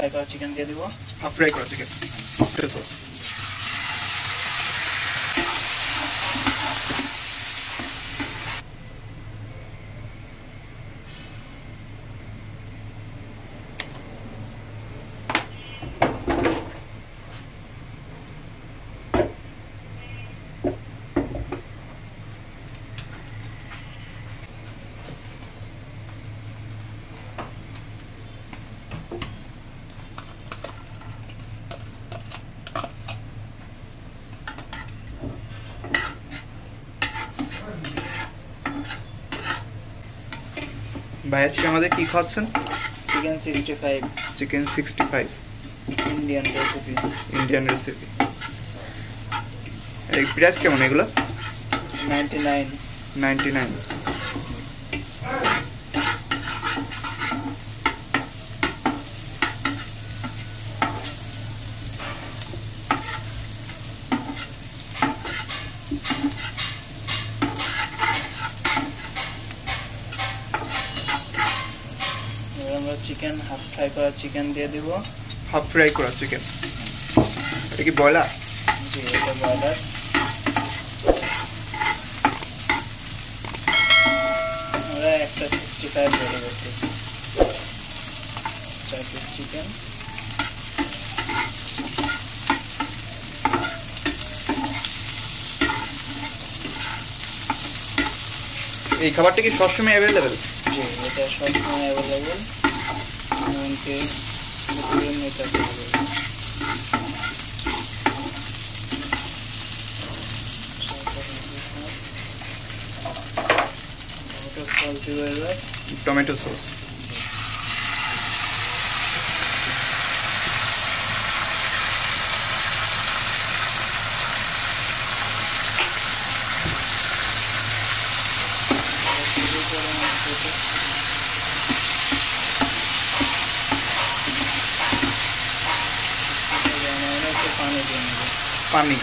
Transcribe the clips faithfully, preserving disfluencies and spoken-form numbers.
Fry করা chicken দিয়ে দিব। হাফ ফ্রাই করা চিকেন, টমেটো সস। ভাই আজকে আমাদের কি খাচ্ছেন? Chicken sixty five. Chicken sixty five Indian recipe. Indian recipe. এই প্রাইস কেমন এগুলো? Ninety nine. Ninety nine. আমরা চিকেন হাফ ফ্রাই করা চিকেন দিয়ে দিব। হাফ ফ্রাই করা চিকেন, এটা কি ব্রয়লার? জি, এটা ব্রয়লার। আমরা একটা সিক্সটি ফাইভ রেডি করতেছি। চার পিস চিকেন। এই খাবারটা কি সবসময় অ্যাভেলেবেল? জি, এটা সবসময় অ্যাভেলেবেল, এমনকি প্রতিদিন এটা অ্যাভেলেবেল। টমেটো সস দিব এবার। Tomato sauce. পানি।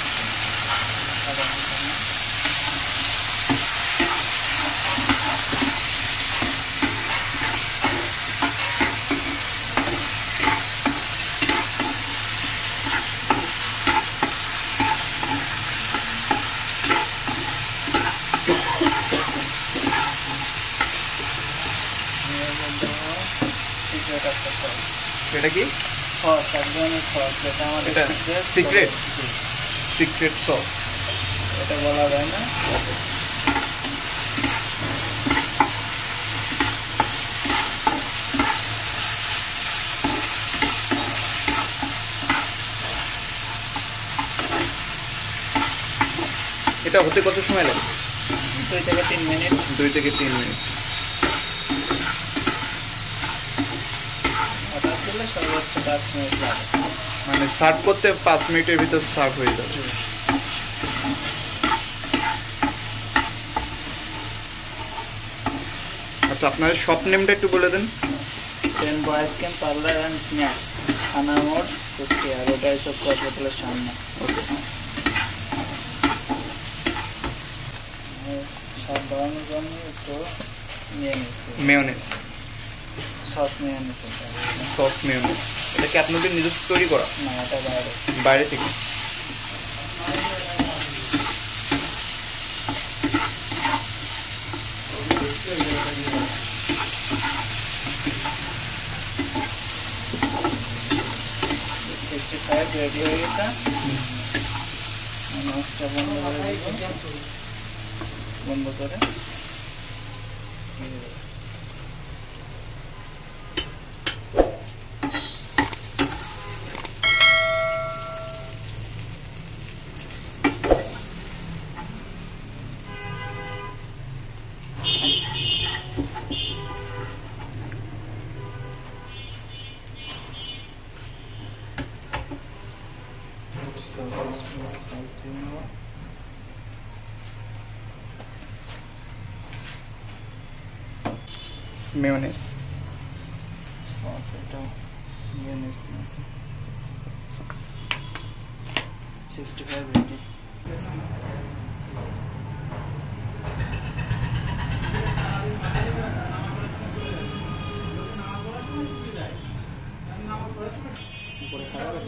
এটা কি সস? এক ধরনের সস, এটা আমাদের সিক্রেট সিক্রেট সস। এটা বলা যায় না। এটা হতে কত সময় লাগে? দুই থেকে তিন মিনিট। দুই থেকে তিন মিনিট। অর্ডার করলে সর্বোচ্চ পাঁচ মিনিট লাগে। মানে সার্ভ করতে পাঁচ মিনিটের ভিতর সার্ভ হয়ে যাবে। আচ্ছা, আপনার শপ নেমটা একটু বলে দেন। Ten boys camp parlour and snacks, থানা মোড়, কুষ্টিয়া, রোটারি চক্র হাসপাতালের সামনে। সব বাড়ানোর জন্য একটু নিয়ে নিচ্ছি mayonnaise, sauce mayonnaise. Sauce mayonnaise. এটা কি আপনাদের নিজস্ব তৈরি করা? না, এটা বাইরে বাইরে থেকে। সিক্সটি ফাইভ রেডি হয়ে গেছে। মাছটা বন্ধ করে দিব, বন্ধ করে মেয়োনেজ সস, এটা মেয়োনেজ সিক্সটি ফাইভ রেডি। করে খাবে।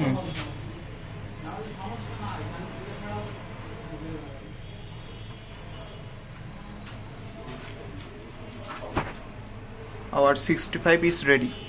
Our sixty-five is ready.